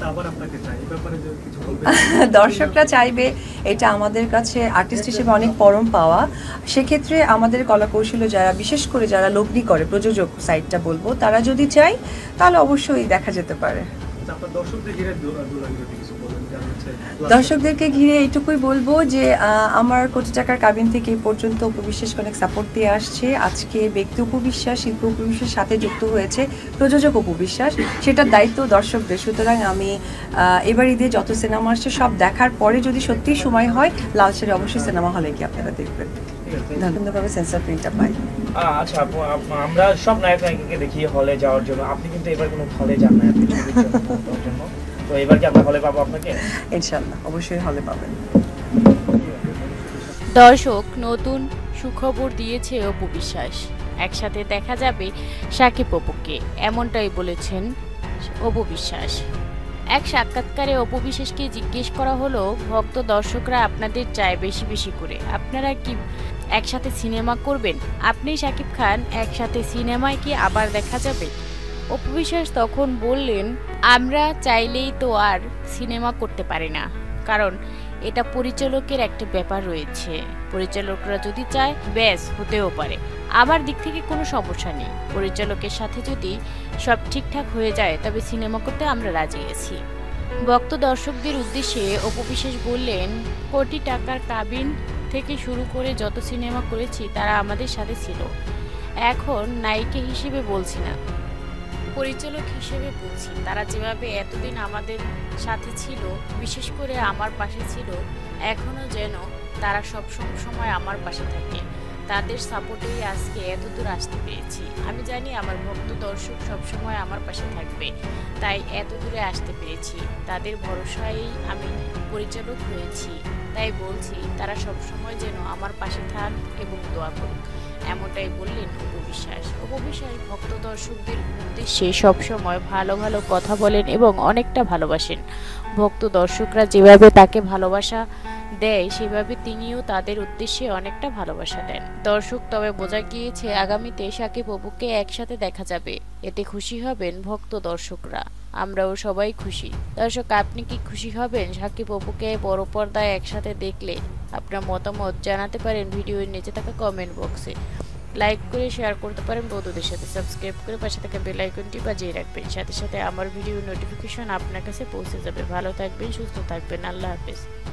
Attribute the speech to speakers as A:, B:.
A: আবার আপনাকে চাই, এই ব্যাপারে যদি কিছু বলবেন।
B: দর্শকরা চাইবে, এটা আমাদের কাছে আর্টিস্ট হিসেবে অনেক পরম পাওয়া। সেক্ষেত্রে আমাদের কলাকৌশলী যারা, বিশেষ করে যারা লগ্নি করে, প্রযোজক সাইডটা বলবো, তারা যদি চায় তাহলে অবশ্যই দেখা যেতে পারে।
A: আপনার দর্শকদের ঘিরে কিছু বলবেন।
B: দর্শকদেরকে ঘিরে এইটুকুই বলবো যে আমার কোটি টাকার কাবিন থেকে এই পর্যন্ত উপবিশ্বাসকে অনেক সাপোর্ট দিয়ে আসছে। আজকে ব্যক্তি উপবিশ্বাস, শিল্প উপবিশ্বাস সাথে যুক্ত হয়েছে প্রযোজক উপবিশ্বাস, সেটার দায়িত্ব দর্শকদের। সুতরাং আমি এবার ঈদে যত সিনেমা আসছে সব দেখার পরে যদি সত্যিই সময় হয়, লালসারে অবশ্যই সিনেমা হলে গিয়ে আপনারা দেখবেন। ধন্যবাদ। সেন্সর প্রিন্টটা পাই।
C: আচ্ছা আপু, আমরা সব নায়ক নায়িকাকে দেখি হলে যাওয়ার জন্য, আপনি কিন্তু এবার কোনো হলে যান না আপনি ছবির জন্য, তো এবার কি আমরা হলে পাবো আপনাকে?
B: ইনশাআল্লাহ অবশ্যই হলে পাবেন।
D: দর্শক, নতুন সুখবর দিয়েছে অপু বিশ্বাস, একসাথে দেখা যাবে শাকিব অপুকে, এমনটাই বলেছেন অপু বিশ্বাস। এক সাক্ষাৎকারে অপু বিশ্বাসকে জিজ্ঞেস করা হলো, ভক্ত দর্শকরা আপনাদের চায় বেশি বেশি করে, আপনারা কি একসাথে সিনেমা করবেন? আপনি শাকিব খান একসাথে সিনেমায় কি আবার দেখা যাবে? অপু বিশ্বাস তখন বললেন, আমরা চাইলেই তো আর সিনেমা করতে পারি না, কারণ এটা পরিচালকের একটা ব্যাপার রয়েছে। পরিচালকরা যদি চায় ব্যাস হতেও পারে, আমার দিক থেকে কোনো সমস্যা নেই। পরিচালকের সাথে যদি সব ঠিকঠাক হয়ে যায় তবে সিনেমা করতে আমরা রাজি আছি। ভক্ত দর্শকদের উদ্দেশ্যে অপু বিশ্বাস বললেন, কোটি টাকার কাবিন থেকে শুরু করে যত সিনেমা করেছি তারা আমাদের সাথে ছিল। এখন নায়িকা হিসেবে বলছি না, পরিচালক হিসেবে বলছি। তারা যেভাবে এতদিন আমাদের সাথে ছিল, বিশেষ করে আমার পাশে ছিল, এখনো যেন তারা সব সময় আমার পাশে থাকে। তাদের সাপোর্টেই আজকে এতদূর আসতে পেরেছি। আমি জানি আমার ভক্ত দর্শক সবসময় আমার পাশে থাকবে, তাই এত দূরে আসতে পেরেছি। তাদের ভরসায় আমি পরিচালক হয়েছি, তাই বলছি তারা সবসময় যেন আমার পাশে থাক এবং দোয়া করুক, এমনটাই বললেন অপু বিশ্বাস। অপু বিশ্বাস ভক্ত দর্শকদের উদ্দেশ্যে সবসময় ভালো ভালো কথা বলেন এবং অনেকটা ভালোবাসেন। ভক্ত দর্শকরা যেভাবে তাকে ভালোবাসা দেয়, সেভাবে তিনিও তাদের উদ্দেশ্যে অনেকটা ভালোবাসা দেন। দর্শক, তবে বোঝা গিয়েছে আগামীতে শাকিব অপুকে একসাথে দেখা যাবে, এতে খুশি হবেন ভক্ত দর্শকরা, আমরাও সবাই খুশি। দর্শক, আপনি কি খুশি হবেন শাকিব অপুকে বড় পর্দায় একসাথে দেখলে? আপনার মতামত জানাতে পারেন ভিডিওর নিচে থাকা কমেন্ট বক্সে। লাইক করে শেয়ার করতে পারেন বন্ধুদের সাথে, সাবস্ক্রাইব করে পাশে থাকা বেল আইকনটি বাজিয়ে রাখবেন, সাথে সাথে আমার ভিডিও নোটিফিকেশন আপনার কাছে পৌঁছে যাবে। ভালো থাকবেন, সুস্থ থাকবেন, আল্লাহ হাফেজ।